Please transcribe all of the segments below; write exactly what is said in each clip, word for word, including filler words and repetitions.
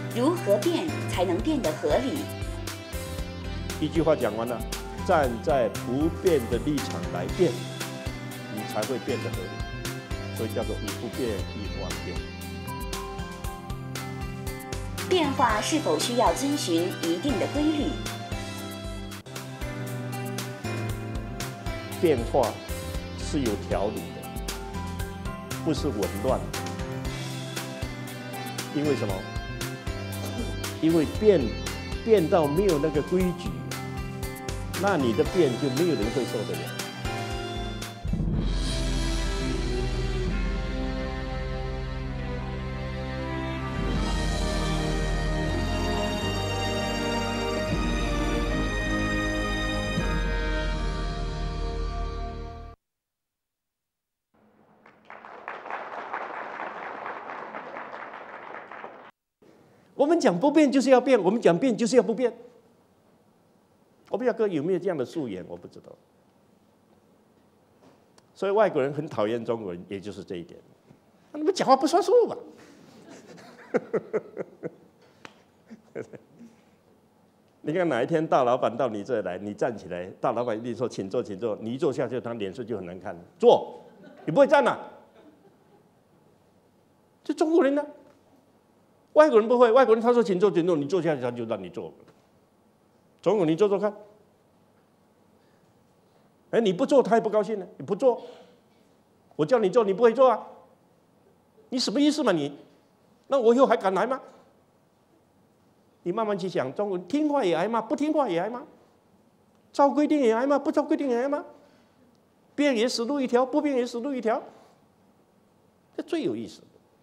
如何变才能变得合理？ 一句话讲完了，站在不变的立场来变，你才会变得合理。所以叫做以不变应万变。 变化是否需要遵循一定的规律？ 变化是有条理的，不是紊乱的。因为什么？因为变变到没有那个规矩，那你的变就没有人会受得了。我们讲不变就是要变，我们讲变就是要不变。我不知道各位有没有这样的素颜，我不知道。所以外国人很讨厌中国人，也就是这一点。你们讲话不算数吧？你看哪一天大老板到你这来，你站起来，大老板一定说请坐，请坐。你一坐下去，他脸色就很难看了。坐，你不会站啊？就中国人呢、啊？外国人不会，外国人他说请坐，请坐，你坐下去他就让你坐。中国你坐坐看，哎，你不坐他也不高兴呢。你不坐，我叫你坐你不会坐啊？你什么意思嘛你？那我以后还敢来吗？你慢慢去想，中国人听话也挨骂，不听话也挨骂，照规定也挨骂，不照规定也挨骂，变也死路一条，不变也死路一条，这最有意思。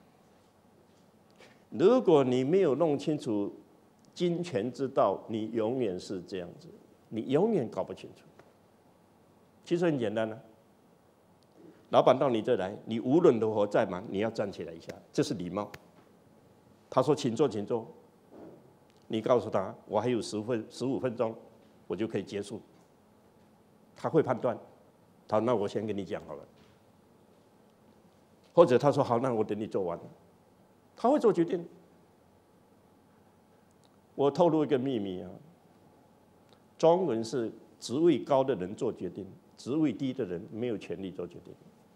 如果你没有弄清楚金钱之道，你永远是这样子，你永远搞不清楚。其实很简单啊，老板到你这来，你无论如何再忙，你要站起来一下，这是礼貌。他说请坐，请坐。你告诉他，我还有十分十五分钟，我就可以结束。他会判断，他说那我先跟你讲好了。或者他说好，那我等你做完了。他会做决定。我透露一个秘密啊，中文是职位高的人做决定，职位低的人没有权利做决定。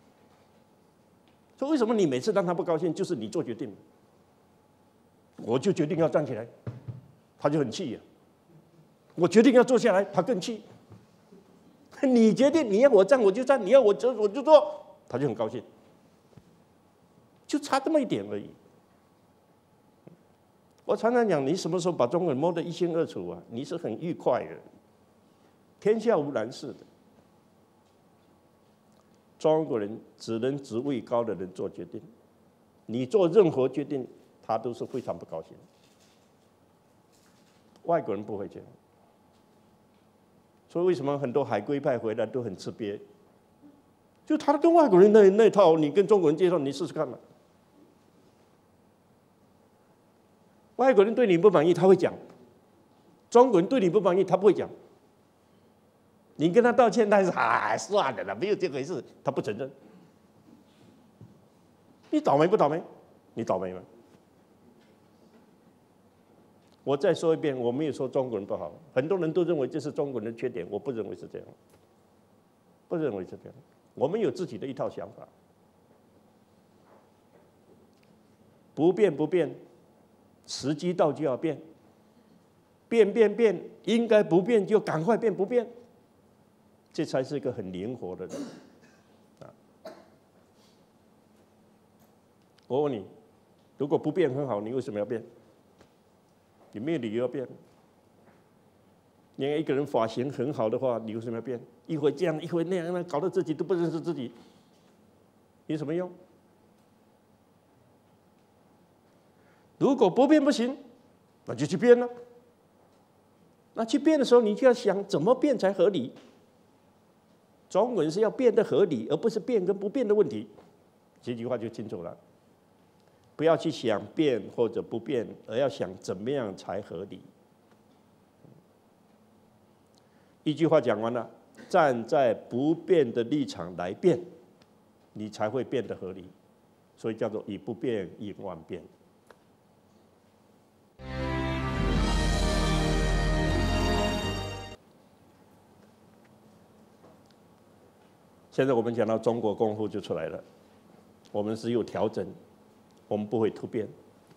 所以为什么你每次让他不高兴，就是你做决定，我就决定要站起来，他就很气呀、啊。我决定要坐下来，他更气。你决定你要我站我就站，你要我坐我就坐，他就很高兴。就差这么一点而已。我常常讲，你什么时候把中文摸得一清二楚啊？你是很愉快的，天下无难事的。中国人只能职位高的人做决定，你做任何决定，他都是非常不高兴。外国人不会这样，所以为什么很多海归派回来都很吃瘪？就他跟外国人那那套，你跟中国人介绍，你试试看嘛。外国人对你不满意，他会讲；中国人对你不满意，他不会讲。你跟他道歉，他是啊，算了啦，没有这回事，他不承认。你倒霉不倒霉？你倒霉吗？我再说一遍，我没有说中国人不好，很多人都认为这是中国人的缺点，我不认为是这样，不认为是这样。我们有自己的一套想法，不变不变。时机到就要变，变变变，应该不变就赶快变不变，这才是一个很灵活的人。啊，我问你，如果不变很好，你为什么要变？你没有理由要变。你一个人发型很好的话，你为什么要变？一会这样，一会那样，那搞得自己都不认识自己，有什么用？如果不变不行，那就去变了。那去变的时候，你就要想怎么变才合理。中文是要变得合理，而不是变跟不变的问题。这句话就清楚了。不要去想变或者不变，而要想怎么样才合理。一句话讲完了，站在不变的立场来变，你才会变得合理。所以叫做以不变应万变。 现在我们讲到中国功夫就出来了，我们只有调整，我们不会突变。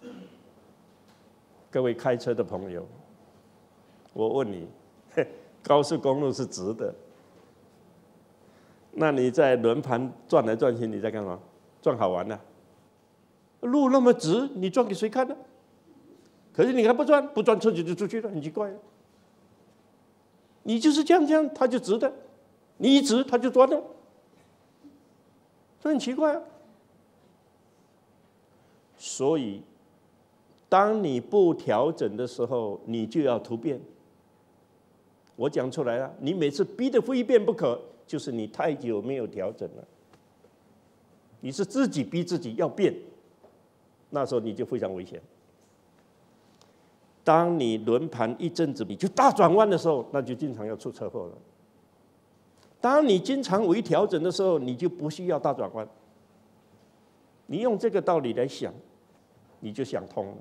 各位开车的朋友，我问你，高速公路是直的，那你在轮盘转来转去，你在干嘛？转好玩呢、啊？路那么直，你转给谁看呢？可是你还不转，不转车子就出去了，很奇怪、啊。你就是这样这样，它就直的；你一直，它就转了，这很奇怪啊。所以，当你不调整的时候，你就要突变。我讲出来了，你每次逼得非变不可，就是你太久没有调整了。你是自己逼自己要变，那时候你就非常危险。当你轮盘一阵子你就大转弯的时候，那就经常要出车祸了。当你经常微调整的时候，你就不需要大转弯。你用这个道理来想，你就想通了。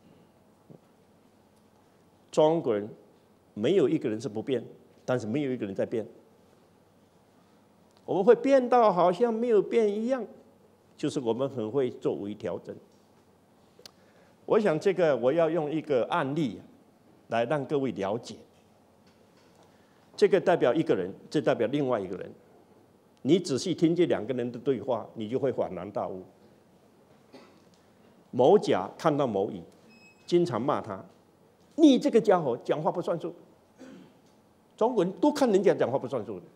中国人没有一个人是不变，但是没有一个人在变。我们会变到好像没有变一样，就是我们很会做微调整。我想这个我要用一个案例来让各位了解。这个代表一个人，这代表另外一个人。你仔细听这两个人的对话，你就会恍然大悟。某甲看到某乙，经常骂他：“你这个家伙讲话不算数。”中国人都看人家讲话不算数的。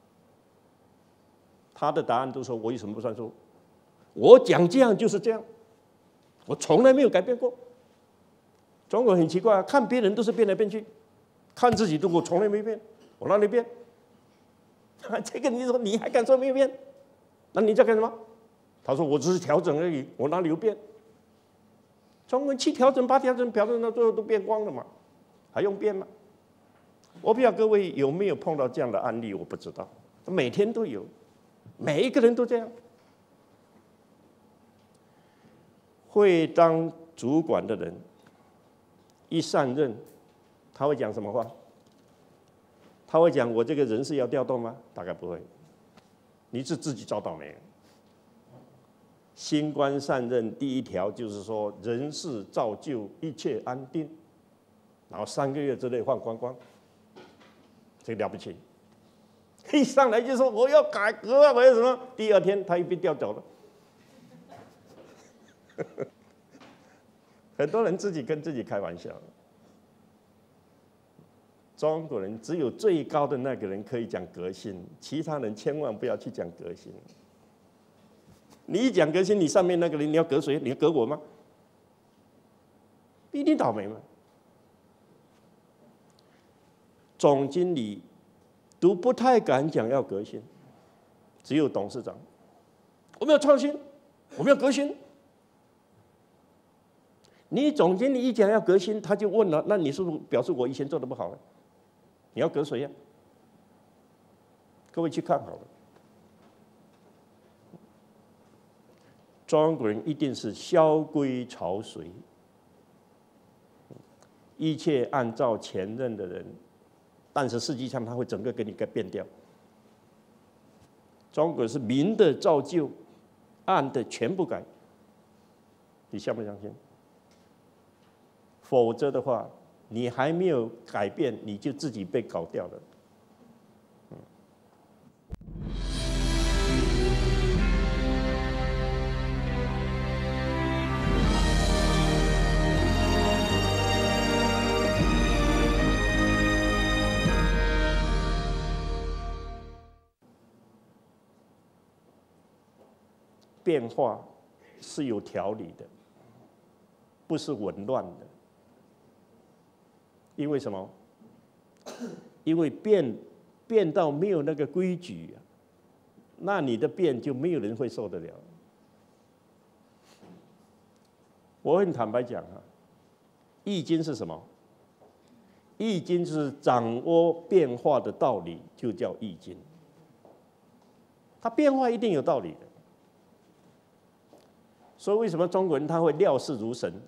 他的答案都说：“我有什么不算数？我讲这样就是这样。”我从来没有改变过。中国很奇怪啊，看别人都是变来变去，看自己都我从来没变，我哪里变？这个你说你还敢说没有变？那你在干什么？他说我只是调整而已，我哪里有变？中国七调整八调整，调整到最后都变光了嘛，还用变吗？我不知道各位有没有碰到这样的案例，我不知道，每天都有，每一个人都这样。会当主管的人，一上任，他会讲什么话？他会讲我这个人事要调动吗？大概不会，你是自己找倒霉。新官上任第一条就是说人事照旧，一切安定，然后三个月之内换光光，这个了不起。一上来就说我要改革啊，我要什么？第二天他又被调走了。很多人自己跟自己开玩笑。中国人只有最高的那个人可以讲革新，其他人千万不要去讲革新。你一讲革新，你上面那个人你要革谁？你要革我吗？一定倒霉嘛。总经理都不太敢讲要革新，只有董事长，我们要创新，我们要革新。你总经理一讲要革新，他就问了：那你是不是表示我以前做的不好了？你要革谁呀？各位去看好了，中国人一定是萧规曹随，一切按照前任的人，但是实际上他会整个给你给变掉。中国是明的照旧，暗的全部改，你相不相信？否则的话，你还没有改变，你就自己被搞掉了。嗯、变化是有条理的，不是紊乱的。因为什么？因为变变到没有那个规矩、啊，那你的变就没有人会受得了。我很坦白讲啊，《易经》是什么？《易经》就是掌握变化的道理，就叫《易经》。它变化一定有道理的。所以为什么中国人他会料事如神？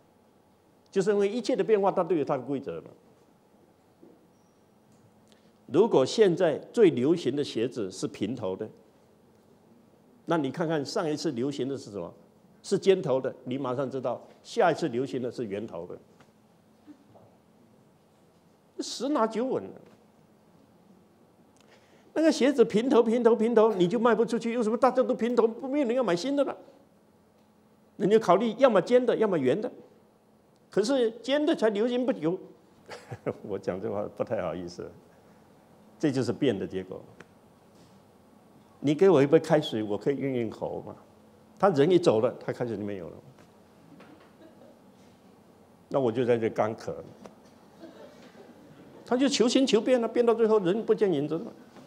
就是因为一切的变化，它都有它的规则嘛。 如果现在最流行的鞋子是平头的，那你看看上一次流行的是什么？是尖头的，你马上知道下一次流行的是圆头的，十拿九稳。那个鞋子平头平头平头，你就卖不出去，为什么大家都平头？没有人要买新的了。你就考虑要么尖的，要么圆的。可是尖的才流行不久。我讲这话不太好意思，这就是变的结果。你给我一杯开水，我可以运运口嘛。他人一走了，他开始就没有了。那我就在这干渴。他就求新求变了，变到最后人不见影子了。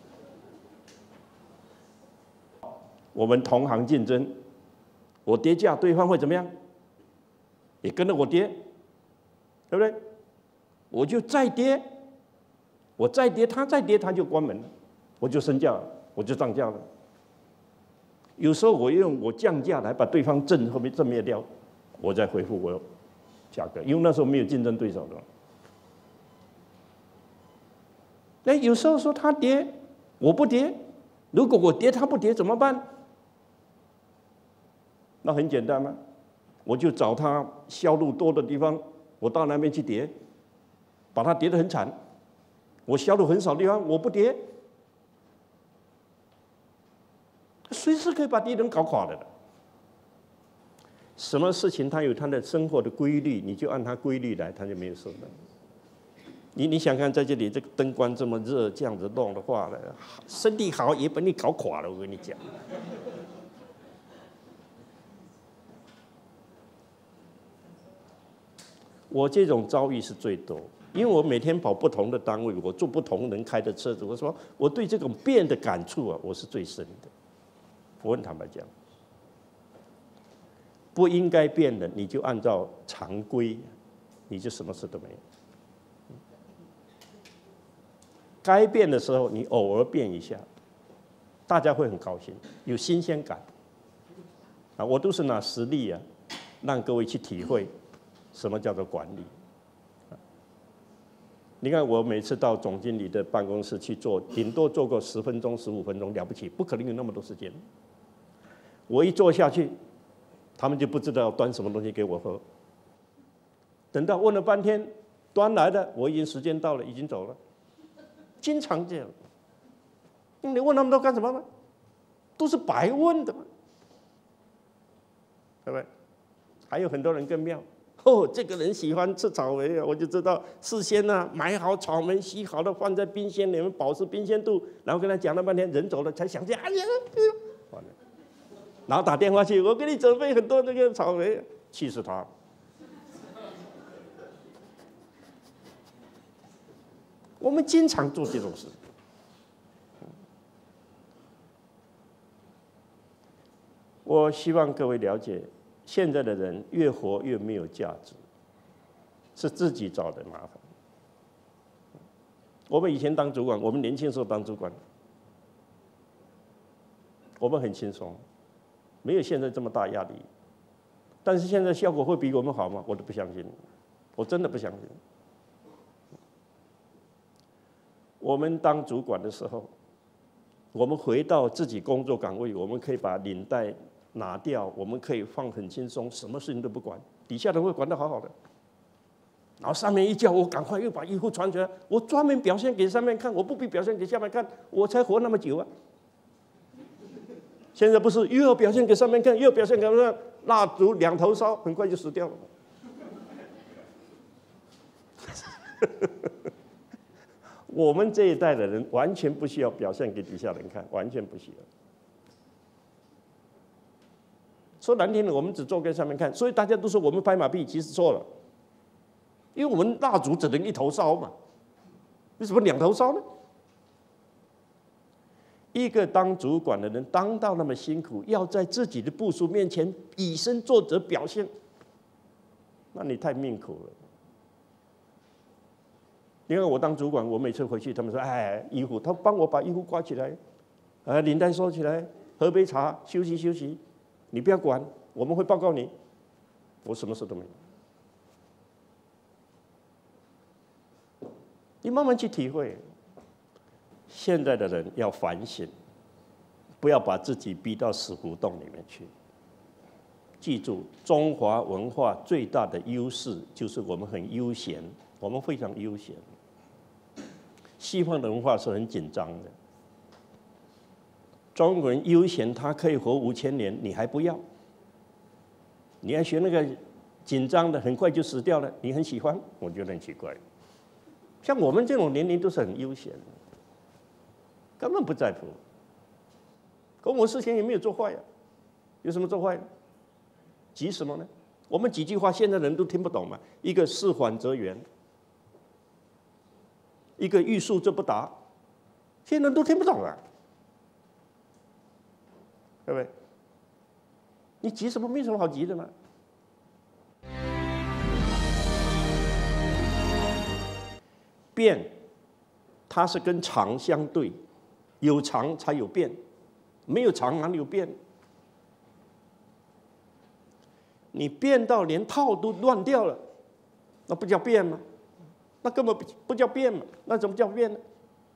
我们同行竞争，我跌价，对方会怎么样？也跟着我跌，对不对？我就再跌，我再跌，他再跌，他就关门了，我就升价了，我就涨价了。有时候我用我降价来把对方震后面震灭掉，我再恢复我价格，因为那时候没有竞争对手的。那有时候说他跌，我不跌，如果我跌他不跌怎么办？那很简单嘛，我就找他销路多的地方，我到那边去跌，把它跌得很惨。我销路很少的地方，我不跌，随时可以把敌人搞垮的。什么事情它有它的生活的规律，你就按它规律来，它就没有事的。你你想看在这里这个灯光这么热，这样子弄的话呢，身体好也把你搞垮了，我跟你讲。我这种遭遇是最多，因为我每天跑不同的单位，我坐不同人开的车子，我说我对这种变的感触啊，我是最深的。我很坦白讲，不应该变的，你就按照常规，你就什么事都没有。该变的时候，你偶尔变一下，大家会很高兴，有新鲜感。啊，我都是拿实例啊，让各位去体会。什么叫做管理？你看，我每次到总经理的办公室去做，顶多做个十分钟、十五分钟，了不起，不可能有那么多时间。我一坐下去，他们就不知道要端什么东西给我喝。等到问了半天，端来的，我已经时间到了，已经走了。经常这样。你问那么多干什么呢？都是白问的嘛，对不对？还有很多人更妙。哦，这个人喜欢吃草莓啊，我就知道事先呢、啊、买好草莓，洗好了放在冰箱里面保持冰鲜度，然后跟他讲了半天，人走了才想起，哎呀，完了，然后打电话去，我给你准备很多那个草莓，气死他。我们经常做这种事。我希望各位了解。现在的人越活越没有价值，是自己找的麻烦。我们以前当主管，我们年轻时候当主管，我们很轻松，没有现在这么大压力。但是现在效果会比我们好吗？我都不相信，我真的不相信。我们当主管的时候，我们回到自己工作岗位，我们可以把领带拿掉，我们可以放很轻松，什么事情都不管，底下人会管得好好的。然后上面一叫我赶快又把衣服穿起来，我专门表现给上面看，我不必表现给下面看，我才活那么久啊。现在不是又要表现给上面看，又要表现给上面看，蜡烛两头烧，很快就死掉了。我们这一代的人完全不需要表现给底下人看，完全不需要。说难听的，我们只做给上面看，所以大家都说我们拍马屁，其实错了，因为我们蜡烛只能一头烧嘛，为什么两头烧呢？一个当主管的人当到那么辛苦，要在自己的部属面前以身作则表现，那你太命苦了。因为我当主管，我每次回去，他们说：“哎，衣服，他帮我把衣服挂起来，呃，领带收起来，喝杯茶，休息休息。你不要管，我们会报告你。”我什么事都没有。你慢慢去体会。 现在的人要反省，不要把自己逼到死胡同里面去。记住，中华文化最大的优势就是我们很悠闲，我们非常悠闲。西方的文化是很紧张的，中国人悠闲，他可以活五千年，你还不要？你还学那个紧张的，很快就死掉了，你很喜欢？我觉得很奇怪。像我们这种年龄都是很悠闲的，根本不在乎。可我们事情也没有做坏呀、啊，有什么做坏呢？急什么呢？我们几句话现在人都听不懂嘛。一个事缓则圆，一个欲速则不达，现在人都听不懂啊，对不对？你急什么？没什么好急的嘛。变，它是跟常相对，有常才有变，没有常哪里有变？你变到连套都乱掉了，那不叫变吗？那根本不不叫变嘛，那怎么叫变呢？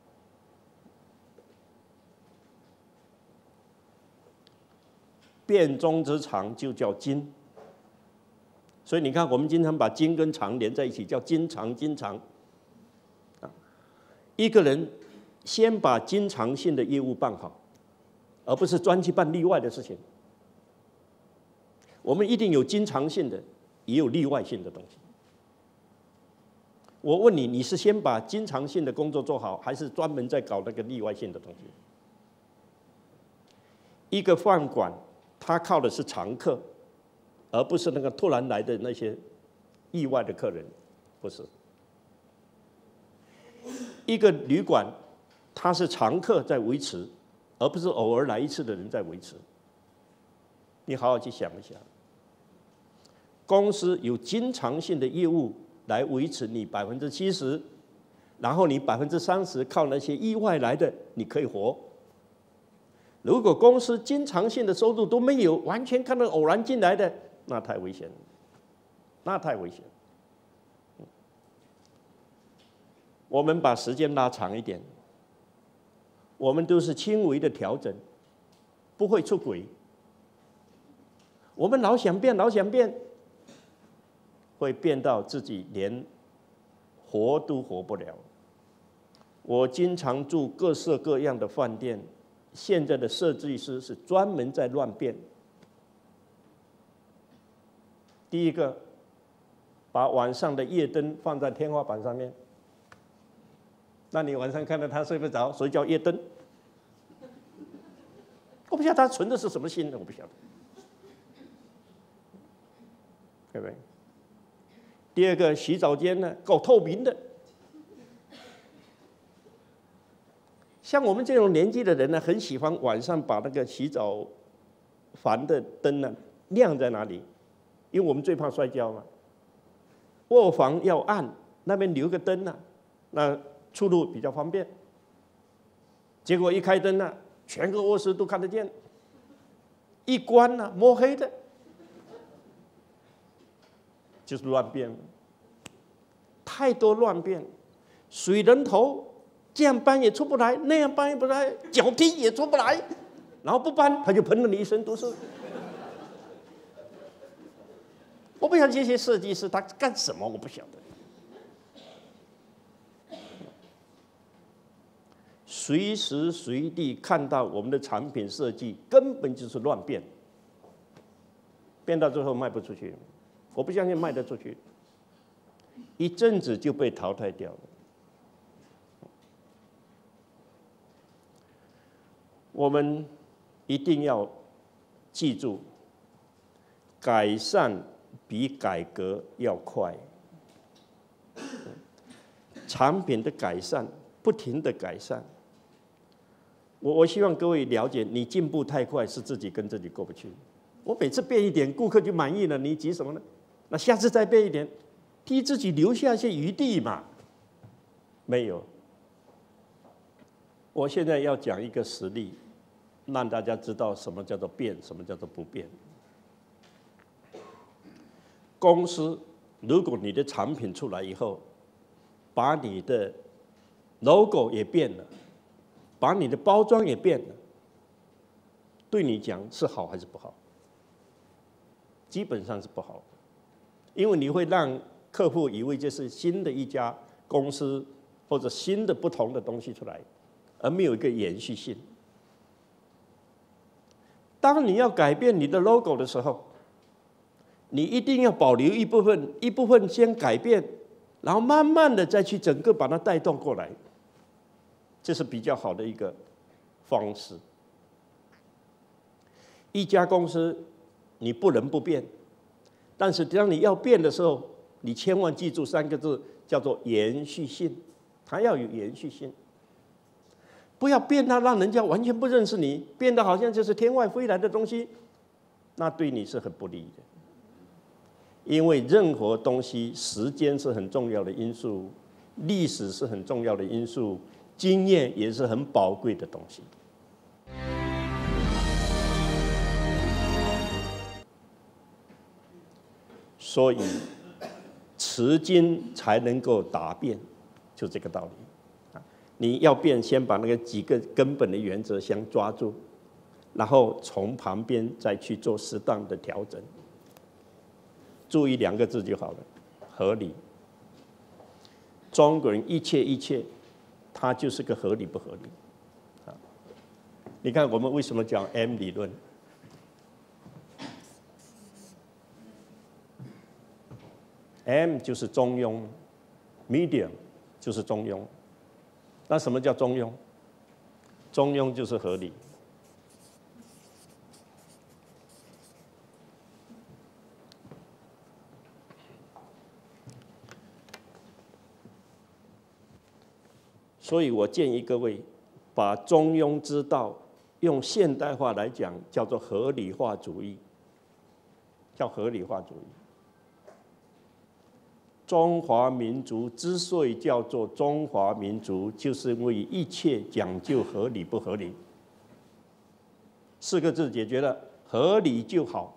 变中之常就叫经，所以你看，我们经常把经跟常连在一起，叫经常经常。一个人先把经常性的业务办好，而不是专去办例外的事情。我们一定有经常性的，也有例外性的东西。我问你，你是先把经常性的工作做好，还是专门在搞那个例外性的东西？一个饭馆，他靠的是常客，而不是那个突然来的那些意外的客人，不是。一个旅馆，它是常客在维持，而不是偶尔来一次的人在维持。你好好去想一想。公司有经常性的业务来维持你百分之七十，然后你百分之三十靠那些意外来的，你可以活。如果公司经常性的收入都没有，完全看到偶然进来的，那太危险了，那太危险了。我们把时间拉长一点，我们都是轻微的调整，不会出轨。我们老想变，老想变，会变到自己连活都活不了。我经常住各式各样的饭店，现在的设计师是专门在乱变。第一个，把晚上的夜灯放在天花板上面，那你晚上看到他睡不着，所以叫夜灯。我不晓得他存的是什么心，我不晓得，对不对？第二个，洗澡间呢搞透明的，像我们这种年纪的人呢，很喜欢晚上把那个洗澡房的灯呢亮在哪里？因为我们最怕摔跤嘛。卧房要暗，那边留个灯啊，那出入比较方便。结果一开灯啊，全个卧室都看得见；一关啊，摸黑的，就是乱变。太多乱变，水龙头这样搬也出不来，那样搬也不来，脚踢也出不来，然后不搬，他就喷了你一身都是。我不晓得这些设计师他干什么，我不晓得。随时随地看到我们的产品设计，根本就是乱变，变到最后卖不出去。我不相信卖得出去，一阵子就被淘汰掉了。我们一定要记住，改善比改革要快。产品的改善，不停的改善。我我希望各位了解，你进步太快是自己跟自己过不去。我每次变一点，顾客就满意了，你急什么呢？那下次再变一点，替自己留下一些余地嘛。没有。我现在要讲一个实例，让大家知道什么叫做变，什么叫做不变。公司，如果你的产品出来以后，把你的 logo 也变了， 把你的包装也变了，对你讲是好还是不好？基本上是不好的，因为你会让客户以为这是新的一家公司或者新的不同的东西出来，而没有一个延续性。当你要改变你的 logo 的时候，你一定要保留一部分，一部分先改变，然后慢慢的再去整个把它带动过来，这是比较好的一个方式。一家公司你不能不变，但是当你要变的时候，你千万记住三个字，叫做延续性，它要有延续性。不要变到让人家完全不认识你，变得好像就是天外飞来的东西，那对你是很不利的。因为任何东西，时间是很重要的因素，历史是很重要的因素，经验也是很宝贵的东西。所以，持经才能够达变，就这个道理。你要变，先把那个几个根本的原则先抓住，然后从旁边再去做适当的调整。注意两个字就好了，合理。中国人一切一切，它就是个合理不合理。你看我们为什么讲 M 理论？ M 就是中庸 ，medium 就是中庸。那什么叫中庸？中庸就是合理。所以我建议各位，把中庸之道用现代化来讲，叫做合理化主义，叫合理化主义。中华民族之所以叫做中华民族，就是因为一切讲究合理不合理。四个字解决了，合理就好。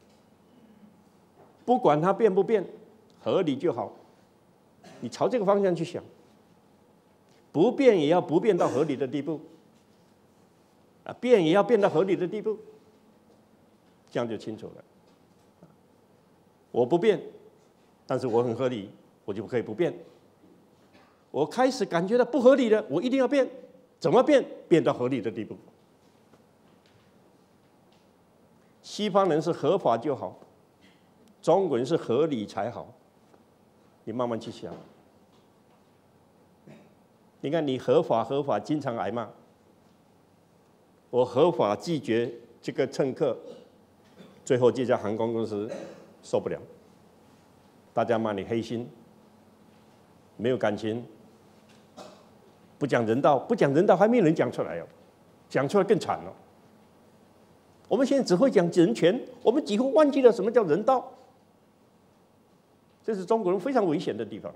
不管它变不变，合理就好。你朝这个方向去想，不变也要不变到合理的地步，啊，变也要变到合理的地步，这样就清楚了。我不变，但是我很合理，我就可以不变。我开始感觉到不合理的，我一定要变，怎么变？变到合理的地步。西方人是合法就好，中国人是合理才好。你慢慢去想，你看你合法合法经常挨骂，我合法拒绝这个乘客，最后这家航空公司受不了。大家骂你黑心，没有感情，不讲人道，不讲人道还没有人讲出来哦，讲出来更惨了。我们现在只会讲人权，我们几乎忘记了什么叫人道，这是中国人非常危险的地方。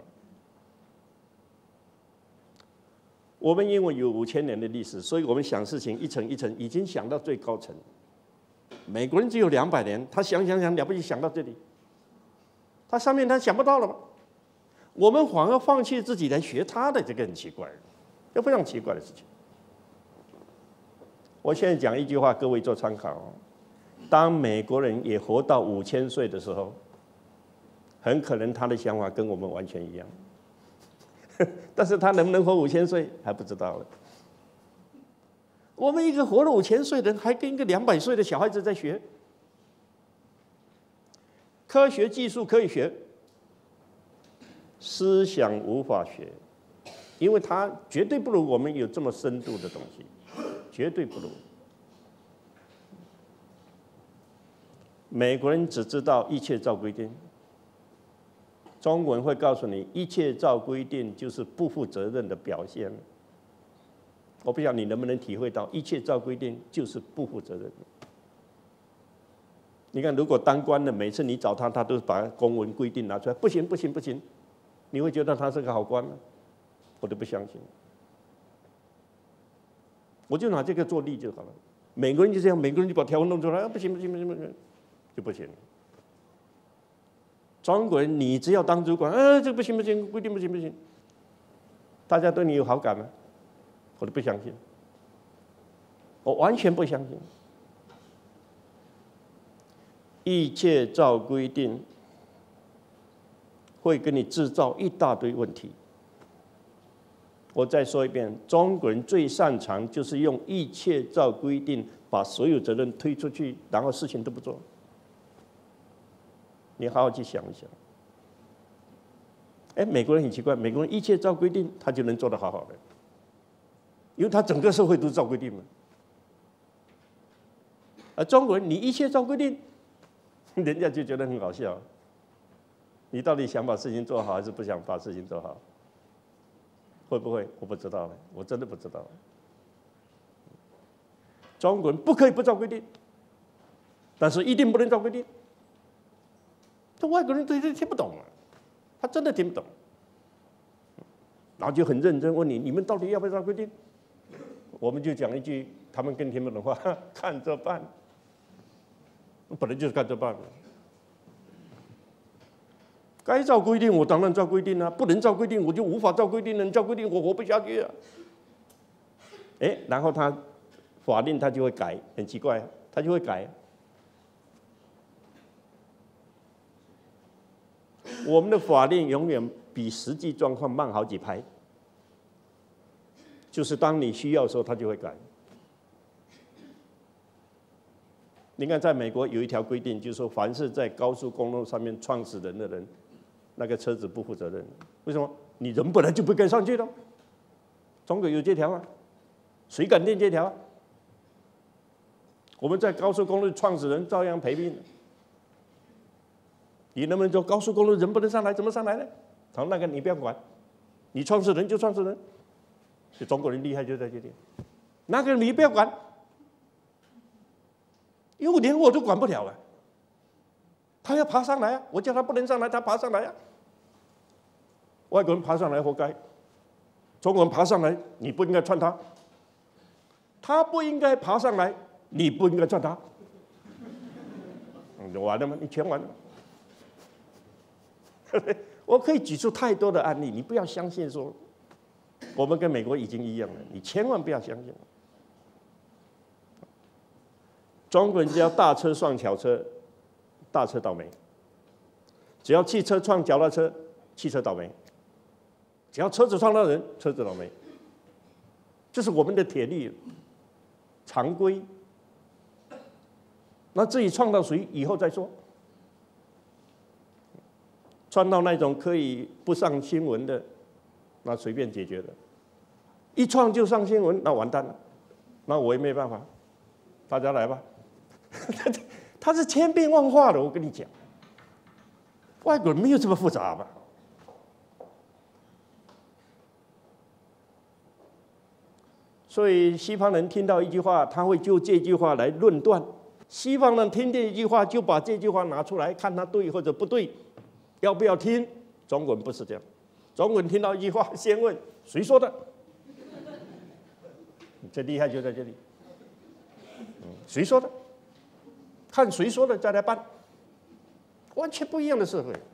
我们因为有五千年的历史，所以我们想事情一层一层已经想到最高层。美国人只有两百年，他想想想了不起，想到这里。他上面他想不到了吗？我们反而放弃自己来学他的，这个很奇怪，这非常奇怪的事情。我现在讲一句话，各位做参考哦。当美国人也活到五千岁的时候，很可能他的想法跟我们完全一样，但是他能不能活五千岁还不知道了。我们一个活了五千岁的人，还跟一个两百岁的小孩子在学。科学技术可以学，思想无法学，因为它绝对不如我们有这么深度的东西，绝对不如。美国人只知道一切照规定，中国人会告诉你，一切照规定就是不负责任的表现。我不晓得你能不能体会到，一切照规定就是不负责任。你看，如果当官的每次你找他，他都把公文规定拿出来，不行不行不行，你会觉得他是个好官吗？我都不相信。我就拿这个做例就好了。美国人就这样，美国人就把条文弄出来，啊、不行不行不行不行，就不行。中国人，你只要当主管，啊，这不行不行，规定不行不行，大家对你有好感吗？我都不相信。 我完全不相信。一切照规定，会给你制造一大堆问题。我再说一遍，中国人最擅长就是用一切照规定，把所有责任推出去，然后事情都不做。你好好去想一想。哎，美国人很奇怪，美国人一切照规定，他就能做得好好的，因为他整个社会都照规定嘛。而中国人，你一切照规定，人家就觉得很好笑。你到底想把事情做好，还是不想把事情做好？会不会？我不知道了，我真的不知道了。中国人不可以不照规定，但是一定不能照规定。这外国人对这听不懂啊，他真的听不懂，然后就很认真问你：你们到底要不要照规定？我们就讲一句他们更听不懂的话：看着办。本来就是看着办。该照规定，我当然照规定啊；不能照规定，我就无法照规定了。你照规定，我活不下去啊！哎，然后他法令他就会改，很奇怪，他就会改。我们的法令永远比实际状况慢好几拍，就是当你需要的时候，他就会改。你看，在美国有一条规定，就是说，凡是在高速公路上面撞死人的人，那个车子不负责任。为什么？你人本来就不该上去的。中国有这条啊，谁敢定这条啊？我们在高速公路撞死人，照样赔命。你能不能说高速公路人不能上来，怎么上来呢？好，那个你不要管，你撞死人就撞死人。就中国人厉害就在这里，那个你不要管。因为连我都管不了啊，他要爬上来啊，我叫他不能上来，他爬上来啊。外国人爬上来活该，中国人爬上来你不应该串他，他不应该爬上来，你不应该串他，你完了吗？你全完了。我可以举出太多的案例，你不要相信说我们跟美国已经一样了，你千万不要相信。中国人只要大车撞小车，大车倒霉；只要汽车撞脚踏车，汽车倒霉；只要车子撞到人，车子倒霉。这是我们的铁律常规。那至于撞到谁，以后再说。撞到那种可以不上新闻的，那随便解决的；一撞就上新闻，那完蛋了，那我也没办法。大家来吧。他是千变万化的，我跟你讲，外国人没有这么复杂吧？所以西方人听到一句话，他会就这句话来论断；西方人听这一句话，就把这句话拿出来看他对或者不对，要不要听？中国人不是这样，中国人听到一句话，先问谁说的，这厉害就在这里，谁说的？看谁说的再来办，完全不一样的社会。